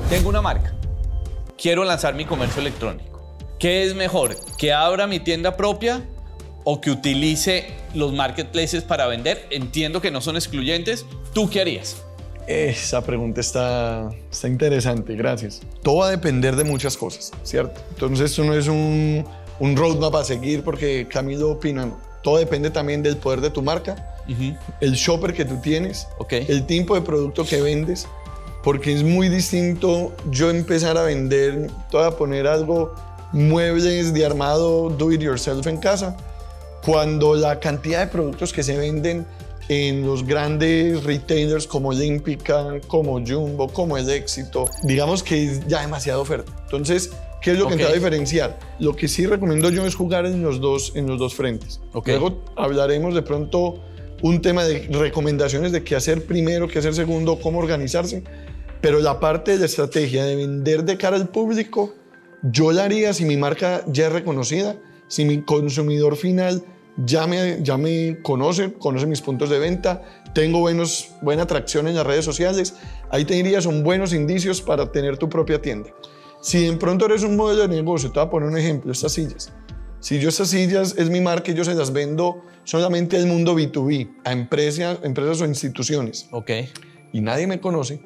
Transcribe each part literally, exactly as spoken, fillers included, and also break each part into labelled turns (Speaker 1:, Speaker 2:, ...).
Speaker 1: Tengo una marca, quiero lanzar mi comercio electrónico. ¿Qué es mejor? ¿Que abra mi tienda propia o que utilice los marketplaces para vender? Entiendo que no son excluyentes. ¿Tú qué harías?
Speaker 2: Esa pregunta está, está interesante, gracias. Todo va a depender de muchas cosas, ¿cierto? Entonces esto no es un, un roadmap a seguir porque Camilo opina, no. Todo depende también del poder de tu marca, uh-huh. el shopper que tú tienes, okay. el tipo de producto que vendes, porque es muy distinto yo empezar a vender, te voy a poner algo, muebles de armado do it yourself en casa, cuando la cantidad de productos que se venden en los grandes retailers como Olímpica, como Jumbo, como El Éxito, digamos que es ya demasiada oferta. Entonces, ¿qué es lo que okay. te va a diferenciar? Lo que sí recomiendo yo es jugar en los dos, en los dos frentes. Okay. Luego hablaremos de pronto un tema de recomendaciones de qué hacer primero, qué hacer segundo, cómo organizarse, pero la parte de la estrategia de vender de cara al público, yo la haría si mi marca ya es reconocida, si mi consumidor final ya me, ya me conoce, conoce mis puntos de venta, tengo buenos, buena atracción en las redes sociales, ahí te diría son buenos indicios para tener tu propia tienda. Si de pronto eres un modelo de negocio, te voy a poner un ejemplo, estas sillas. Si yo estas sillas es mi marca y yo se las vendo solamente al mundo B dos B, a empresas, empresas o instituciones,
Speaker 1: okay.
Speaker 2: y nadie me conoce,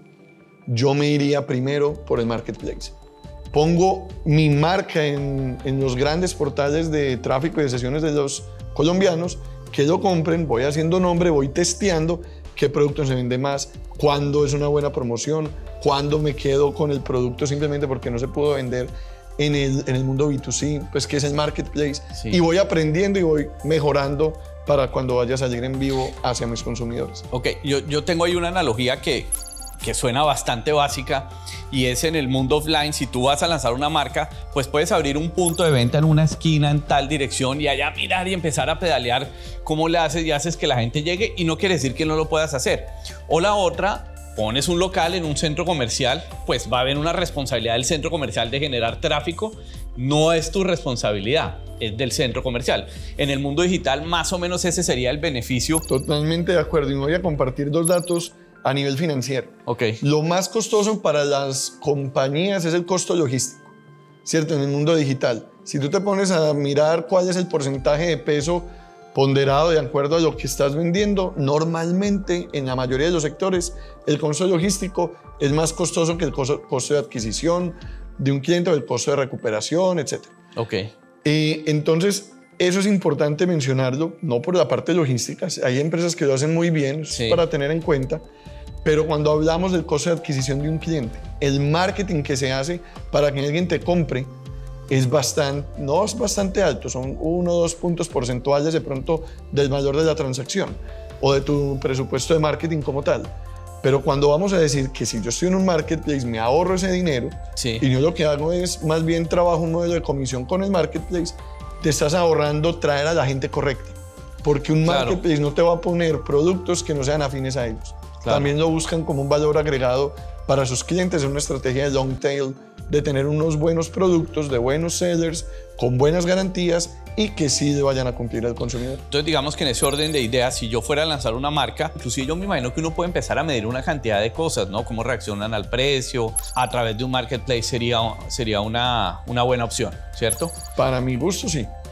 Speaker 2: yo me iría primero por el marketplace. Pongo mi marca en, en los grandes portales de tráfico y de sesiones de los colombianos, que lo compren, voy haciendo nombre, voy testeando qué producto se vende más, cuándo es una buena promoción, cuándo me quedo con el producto simplemente porque no se pudo vender en el, en el mundo B dos C, pues que es el marketplace, sí. y voy aprendiendo y voy mejorando para cuando vaya a salir en vivo hacia mis consumidores.
Speaker 1: Ok, yo, yo tengo ahí una analogía que, que suena bastante básica y es en el mundo offline. Si tú vas a lanzar una marca, pues puedes abrir un punto de venta en una esquina en tal dirección y allá mirar y empezar a pedalear cómo le haces y haces que la gente llegue, y no quiere decir que no lo puedas hacer. O la otra, pones un local en un centro comercial, pues va a haber una responsabilidad del centro comercial de generar tráfico, no es tu responsabilidad, es del centro comercial. En el mundo digital, más o menos ese sería el beneficio.
Speaker 2: Totalmente de acuerdo, y me voy a compartir dos datos a nivel financiero.
Speaker 1: Okay.
Speaker 2: Lo más costoso para las compañías es el costo logístico, ¿cierto? En el mundo digital. Si tú te pones a mirar cuál es el porcentaje de peso ponderado de acuerdo a lo que estás vendiendo, normalmente en la mayoría de los sectores el costo logístico es más costoso que el costo, costo de adquisición de un cliente o el costo de recuperación, etcétera.
Speaker 1: Okay.
Speaker 2: Eh, entonces, eso es importante mencionarlo, no por la parte logística, hay empresas que lo hacen muy bien, sí. para tener en cuenta, pero cuando hablamos del costo de adquisición de un cliente, el marketing que se hace para que alguien te compre es bastante, no es bastante alto, son uno o dos puntos porcentuales de pronto del valor de la transacción o de tu presupuesto de marketing como tal. Pero cuando vamos a decir que si yo estoy en un marketplace me ahorro ese dinero,
Speaker 1: sí.
Speaker 2: y yo lo que hago es más bien trabajo un modelo de comisión con el marketplace, te estás ahorrando traer a la gente correcta, porque un
Speaker 1: claro.
Speaker 2: marketplace no te va a poner productos que no sean afines a ellos. Claro. También lo buscan como un valor agregado para sus clientes, es una estrategia de long tail, de tener unos buenos productos, de buenos sellers, con buenas garantías y que sí le vayan a cumplir al consumidor.
Speaker 1: Entonces, digamos que en ese orden de ideas, si yo fuera a lanzar una marca, inclusive yo me imagino que uno puede empezar a medir una cantidad de cosas, ¿no? Cómo reaccionan al precio, a través de un marketplace sería, sería una, una buena opción, ¿cierto?
Speaker 2: Para mi gusto, sí.